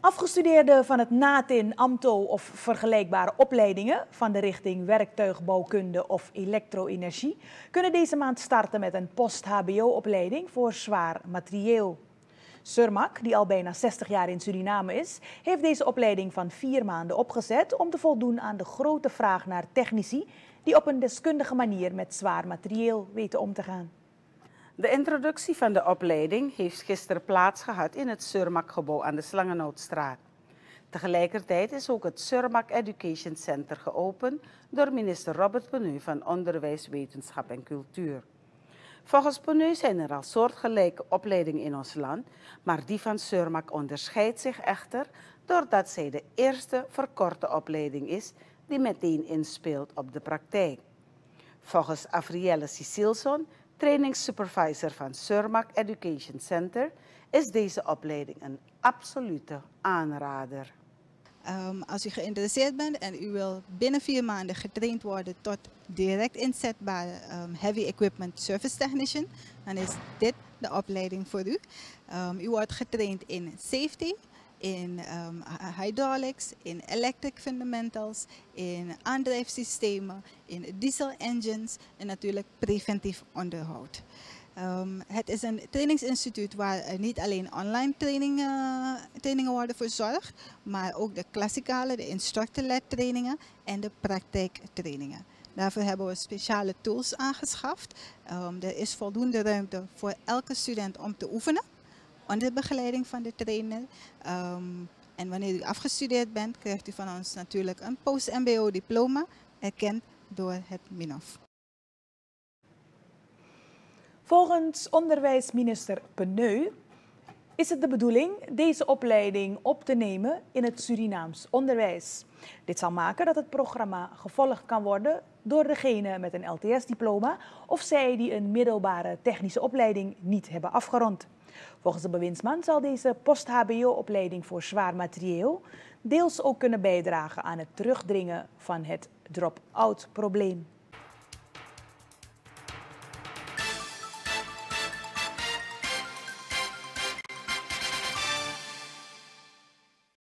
Afgestudeerden van het NATIN, AMTO of vergelijkbare opleidingen van de richting werktuigbouwkunde of elektro-energie kunnen deze maand starten met een post-HBO-opleiding voor zwaar materieel. Surmac, die al bijna 60 jaar in Suriname is, heeft deze opleiding van 4 maanden opgezet om te voldoen aan de grote vraag naar technici die op een deskundige manier met zwaar materieel weten om te gaan. De introductie van de opleiding heeft gisteren plaatsgehad in het Surmac-gebouw aan de Slangenhoutstraat. Tegelijkertijd is ook het Surmac Education Center geopend door minister Robert Penneu van Onderwijs, Wetenschap en Cultuur. Volgens Penneu zijn er al soortgelijke opleidingen in ons land, maar die van Surmac onderscheidt zich echter doordat zij de eerste verkorte opleiding is die meteen inspeelt op de praktijk. Volgens Afrielle Cecilson, trainingssupervisor van Surmac Education Center, is deze opleiding een absolute aanrader. Als u geïnteresseerd bent en u wil binnen 4 maanden getraind worden tot direct inzetbare Heavy Equipment Service Technician, dan is dit de opleiding voor u. U wordt getraind in safety, in hydraulics, in electric fundamentals, in aandrijfsystemen, in diesel engines en natuurlijk preventief onderhoud. Het is een trainingsinstituut waar niet alleen online trainingen worden verzorgd, maar ook de klassikale, de instructor-led trainingen en de praktijktrainingen. Daarvoor hebben we speciale tools aangeschaft. Er is voldoende ruimte voor elke student om te oefenen onder begeleiding van de trainer. En wanneer u afgestudeerd bent, krijgt u van ons natuurlijk een post-MBO-diploma, erkend door het MINOF. Volgens onderwijsminister Penneu is het de bedoeling deze opleiding op te nemen in het Surinaams onderwijs. Dit zal maken dat het programma gevolgd kan worden door degene met een LTS-diploma of zij die een middelbare technische opleiding niet hebben afgerond. Volgens de bewindsman zal deze post-HBO-opleiding voor zwaar materieel deels ook kunnen bijdragen aan het terugdringen van het drop-out-probleem.